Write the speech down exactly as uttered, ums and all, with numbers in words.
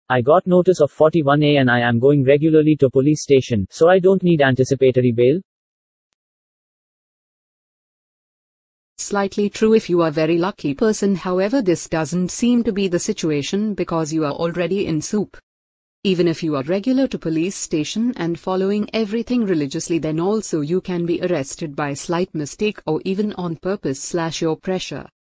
I got notice of forty-one A and I am going regularly to police station, so I don't need anticipatory bail? Slightly true if you are very lucky person, however this doesn't seem to be the situation because you are already in soup. Even if you are regular to police station and following everything religiously, then also you can be arrested by slight mistake or even on purpose slash your pressure.